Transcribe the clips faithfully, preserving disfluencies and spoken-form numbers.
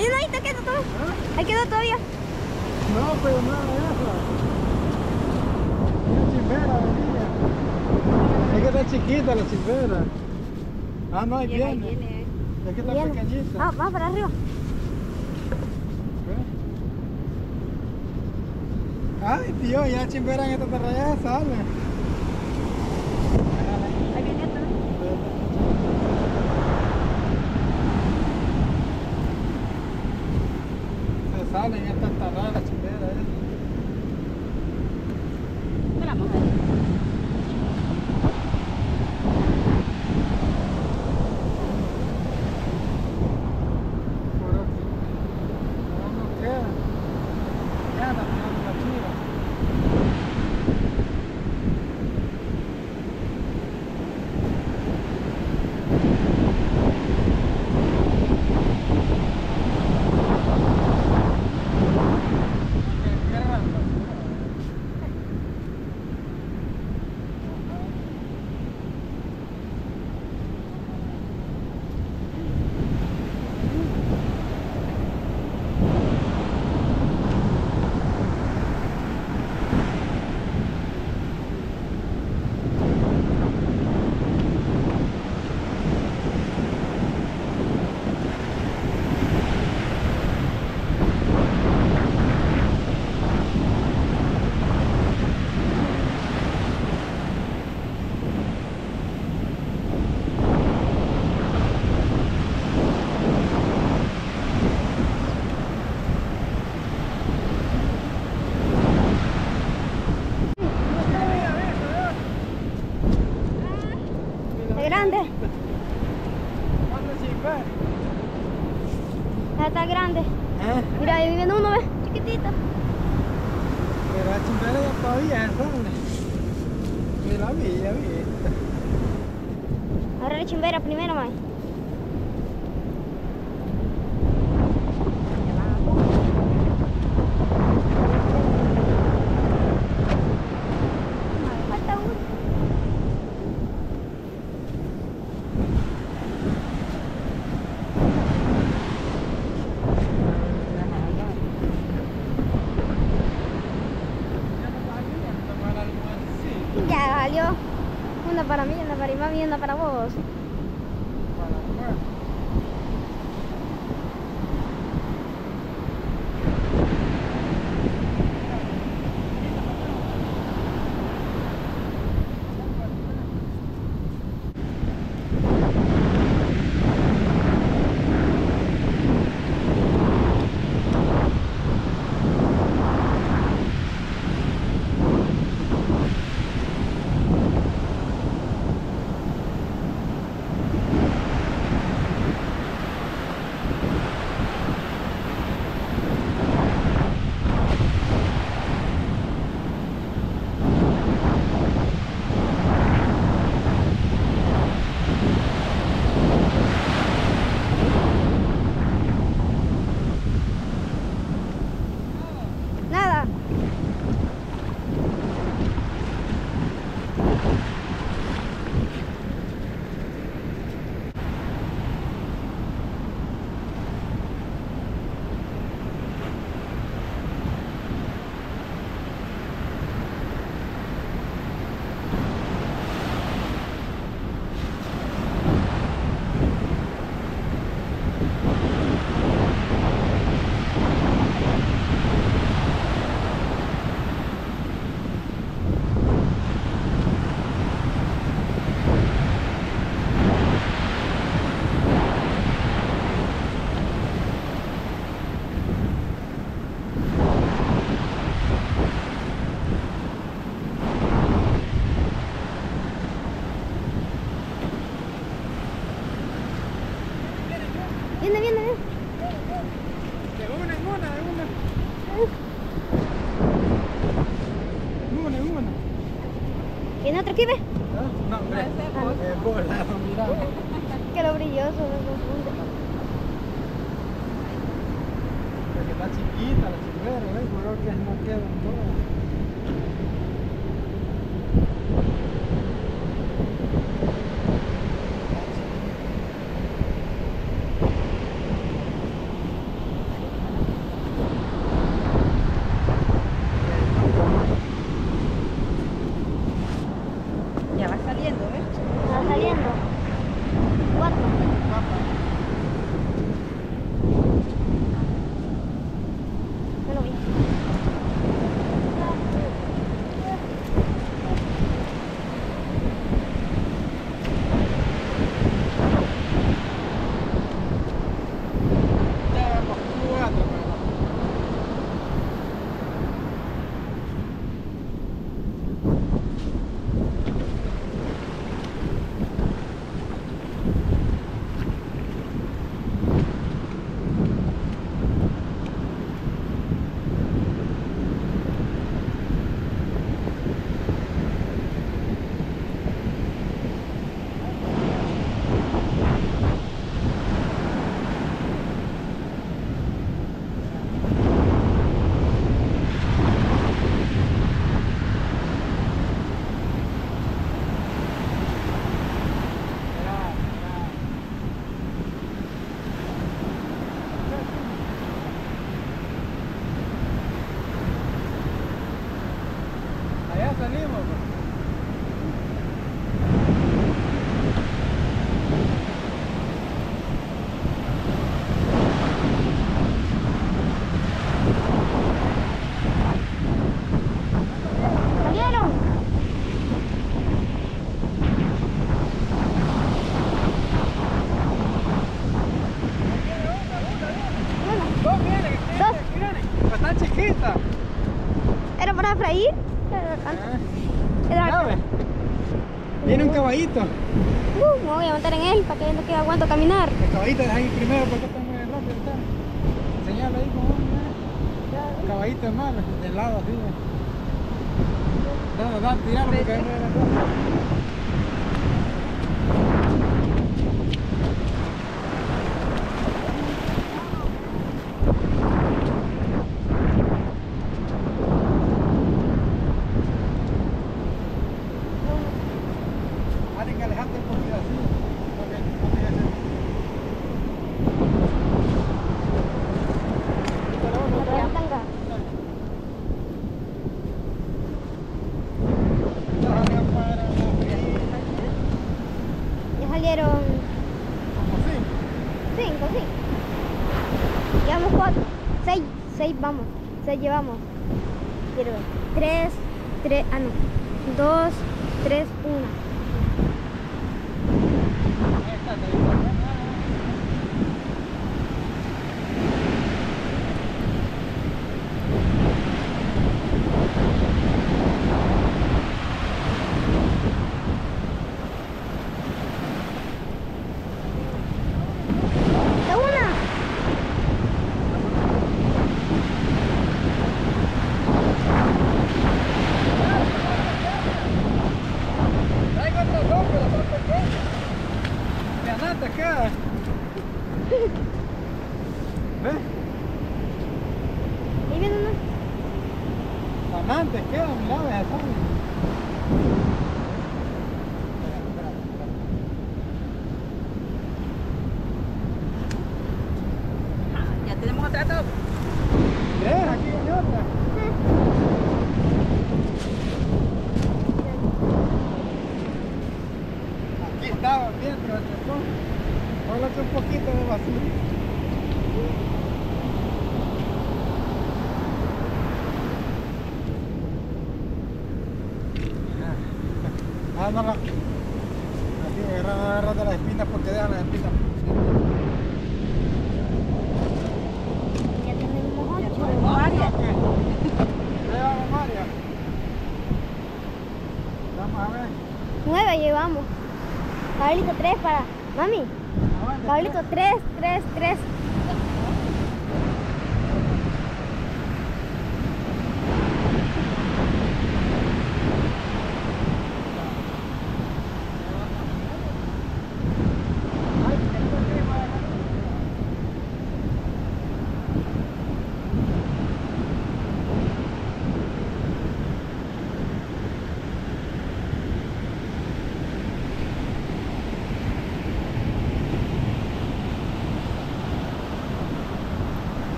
Ahí no, ahí te quedó todavía. ¿Ah? Ahí quedó todavía. No, pero no era esa. Una chimbera venía. Es que está chiquita la chimbera. Ah, no, ahí viene. viene. viene. Es que está viene. pequeñita. Ah, va para arriba. Ay, tío, ya chimbera en esta terraya sale. Ahí viene otra vez. Se sale en esta tarraya la chimbera, ¿eh? Esperamos a ver. Por aquí. No nos queda. Ya está tirando la chiva. Es grande. ¿Cuánto chimbera? Ya está grande. ¿Eh? Mira, ahí viene uno, ¿ves? Chiquitito. Pero la chimbera ya todavía sale. Mira, vi, ya vi. Ahora la chimbera primero, man. Falta uno. Ya salió. Una para mí, una para mami y una para vos. Nada. Viene, viene, viene. De una en una, de una. Una en una. ¿Viene otro aquí, ve? No, hombre. Es volado, mira. Que lo brilloso me confunde. Porque está chiquita la chimbera, ¿ves? Creo que no quedan todas. saliendo. Cuatro. No lo vi. Allá salimos, pues. ¡Salieron! Dos vienen, Dos. vienen. Pero están chiquitas. ¿Era para freír? Era Ya ves. Viene un caballito. Uh, me voy a montar en él para que no quede aguanto caminar. El caballito deja ahí primero porque está muy rápido. Está. Enseñalo ahí como un caballito de malo, de lado así. Dale, dale, tiralo porque ahí no era cosa. Hay que alejarte un poquito así, porque no te hace. Ya salieron Como así. cinco, sí. Llevamos cuatro. Seis. Seis vamos. Seis llevamos. Quiero ver. Tres. Tres. Ah, no. Dos. Tres. Una. Ahí está, te digo. ¡De una! Traigo otros dos, pero son pequeños. Me anata acá. ¿Ves? Ahí viene uno. Amantes quedan, mira, ves, están. Espera, espera, espera. Ya tenemos otra top. ¿Ves? Aquí viene otra. Aquí estaba bien, pero chocó. Solo que un poquito de basura. Ah, no la. Así agarran, agarran de las espinas porque dejan las espinas. Ya tenemos ocho. Varias. Ya vamos, María. Vamos a ver. Nueve llevamos. Pablito, tres para. Mami. Aguanta. Pablito, tres, tres, tres.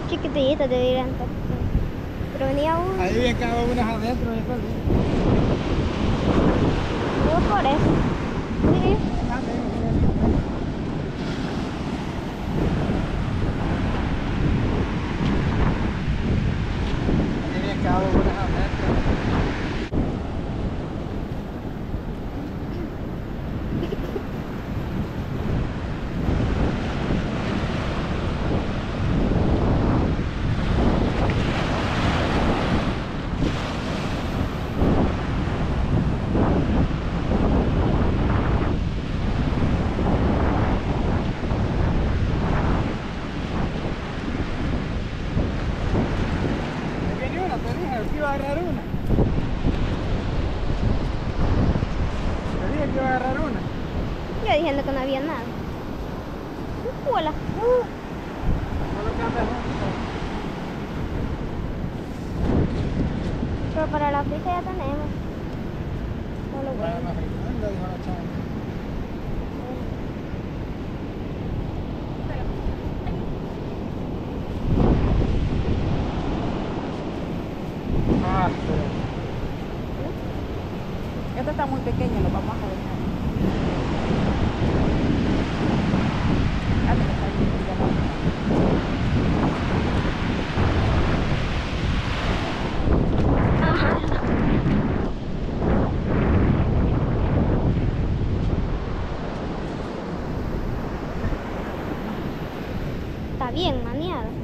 chiquititas de dirán. Pero venía uno. Ahí bien cada una adentro. Y todo. Yo por eso. Sí. Ah, sí, sí, sí. Ahí bien cada una adentro. Iba a agarrar una. Te dije que iba a agarrar una. Yo diciendo que no había nada. Hola. Solo que andas juntos. Pero para la frita ya tenemos. Solo Bueno, huevo. más rico. Anda, dijo la chava. Ah, pero... Esto está muy pequeño, lo vamos a dejar. Ah, pero está bien, ya Está bien maniado.